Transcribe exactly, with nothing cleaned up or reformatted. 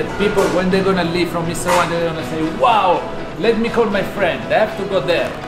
people, when they're gonna leave from Mister One, they're gonna say, wow, let me call my friend. They have to go there.